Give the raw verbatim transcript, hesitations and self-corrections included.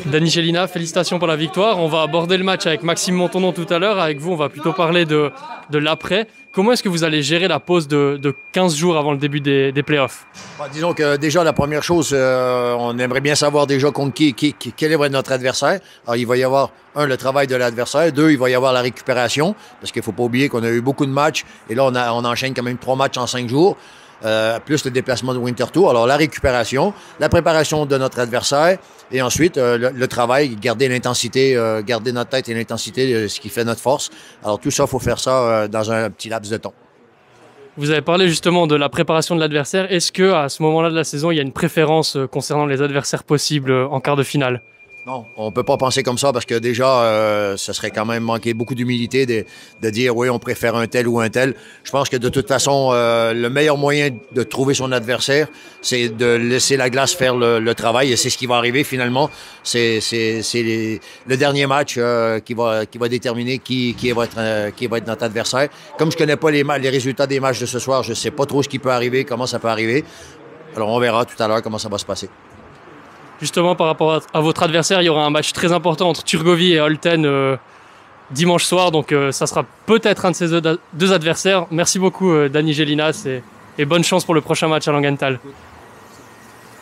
Dany Gélina, félicitations pour la victoire. On va aborder le match avec Maxime Montondon tout à l'heure. Avec vous, on va plutôt parler de, de l'après. Comment est-ce que vous allez gérer la pause de, de quinze jours avant le début des, des playoffs? Bah, disons que déjà, la première chose, euh, on aimerait bien savoir déjà contre qui, qui, qui, quel est notre adversaire. Alors, il va y avoir, un, le travail de l'adversaire. Deux, il va y avoir la récupération. Parce qu'il ne faut pas oublier qu'on a eu beaucoup de matchs. Et là, on, a, on enchaîne quand même trois matchs en cinq jours. Euh, plus le déplacement de Winter Tour. Alors, la récupération, la préparation de notre adversaire et ensuite, euh, le, le travail, garder l'intensité, euh, garder notre tête et l'intensité, euh, ce qui fait notre force. Alors, tout ça, il faut faire ça euh, dans un petit laps de temps. Vous avez parlé justement de la préparation de l'adversaire. Est-ce qu'à ce moment-là de la saison, il y a une préférence concernant les adversaires possibles en quart de finale? Non, on ne peut pas penser comme ça parce que déjà, euh, ça serait quand même manquer beaucoup d'humilité de, de dire oui, on préfère un tel ou un tel. Je pense que de toute façon, euh, le meilleur moyen de trouver son adversaire, c'est de laisser la glace faire le, le travail et c'est ce qui va arriver finalement. C'est le dernier match euh, qui, va, qui va déterminer qui, qui, va être, euh, qui va être notre adversaire. Comme je ne connais pas les, les résultats des matchs de ce soir, je ne sais pas trop ce qui peut arriver, comment ça peut arriver. Alors on verra tout à l'heure comment ça va se passer. Justement, par rapport à votre adversaire, il y aura un match très important entre Turgovie et Olten euh, dimanche soir. Donc, euh, ça sera peut-être un de ces deux adversaires. Merci beaucoup, euh, Dany Gélina, et bonne chance pour le prochain match à Langenthal.